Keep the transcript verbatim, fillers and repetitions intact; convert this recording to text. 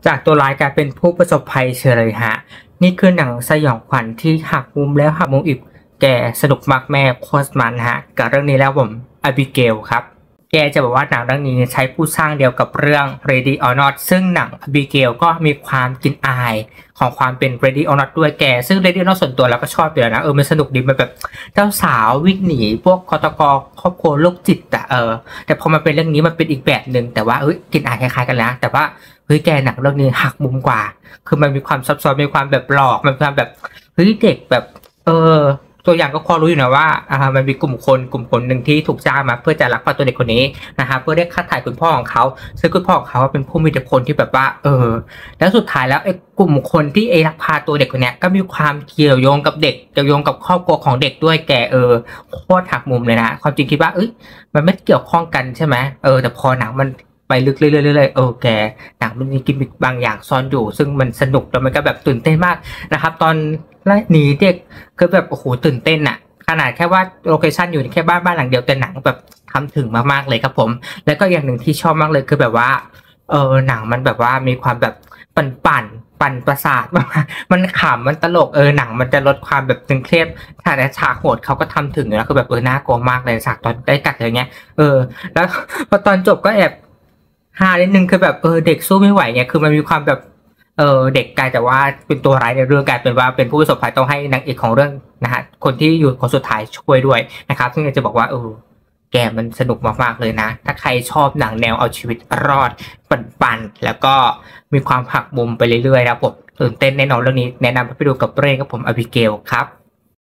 จากตัวร้ายกลายเป็นผู้ประสบภัยเฉยเลยฮะนี่คือหนังสยองขวัญที่หักมุมแล้วหักมุมอีกแกสนุกมากแม่โคตรมันฮะกับเรื่องนี้แล้วผมอบิเกลครับแกจะบอกว่าหนังเรื่องนี้ใช้ผู้สร้างเดียวกับเรื่อง Ready or Not ซึ่งหนังอบิเกลก็มีความกินอายของความเป็น Ready or Not ด้วยแกซึ่ง Ready or Not ส่วนตัวแล้วก็ชอบอยู่แล้วนะเออมันสนุกดีมันแบบเจ้าสาววิ่งหนีพวกคตกครอบครัวโรคจิตแต่เออแต่พอมันเป็นเรื่องนี้มันเป็นอีกแบบหนึ่งแต่ว่าเอ้ยกินอายคล้ายๆกันนะแต่ว่าเฮ้ยแกหนังเรื่องนี้หักมุมกว่าคือมันมีความซับซ้อนมีความแบบหลอกมันมีความแบบเฮ้ยเด็กแบบเออตัวอย่างก็พอรู้อยู่นะว่าอ่ามันมีกลุ่มคนกลุ่มคนหนึ่งที่ถูกจ้างมาเพื่อจะลักพาตัวเด็กคนนี้นะครับเพื่อได้ค่าถ่ายคุณพ่อของเขาซึ่งคุณพ่อของเขาเป็นผู้มีอิทธิพลที่แบบว่าเออแล้วสุดท้ายแล้วไอ้กลุ่มคนที่ไอ้ลักพาตัวเด็กคนนี้ก็มีความเกี่ยวโยงกับเด็กเกี่ยวโยงกับครอบครัวของเด็กด้วยแกเออโคตรหักมุมเลยนะความจริงคิดว่าเอ้ยมันไม่เกี่ยวข้องกันใช่ไหมเออแต่พอหนังมันไปลึกเรื่อยๆเออแกหนังมันมีกิมมิคบางอย่างซ่อนอยู่ซึ่งมันสนุกแล้วมันก็แบบตื่นเต้นมากนะครับตอนหนีเด็กคือแบบโอ้โหตื่นเต้นอะขนาดแค่ว่าโลเคชันอยู่แค่บ้านบ้านหลังเดียวแต่หนังแบบทำถึงมากๆเลยครับผมแล้วก็อย่างหนึ่งที่ชอบมากเลยคือแบบว่าเออหนังมันแบบว่ามีความแบบปั่นปั่นปั่นประสาทมันขำมันตลกเออหนังมันจะลดความแบบตึงเครียดฉากแต่ฉากโหดเขาก็ทำถึงแล้วคือแบบเออน่ากลัวมากเลยฉากตอนได้กัดอะไรเงี้ยเออแล้วพอตอนจบก็แอบฮานิดนึงคือแบบเออเด็กสู้ไม่ไหวเนี่ยคือมันมีความแบบเออเด็กกลายแต่ว่าเป็นตัวร้ายในเรื่องกลายเป็นว่าเป็นผู้ประสบภัยต้องให้นางเอกของเรื่องนะฮะคนที่อยู่คนสุดท้ายช่วยด้วยนะครับซึ่งจะบอกว่าเออแกมันสนุกมากๆเลยนะถ้าใครชอบหนังแนวเอาชีวิตรอดปั่นๆแล้วก็มีความหักมุมไปเรื่อยๆนะผมตื่นเต้นแน่นอนเรื่องนี้แนะนำให้ไปดูกับเรื่องกับผมอบิเกลครับ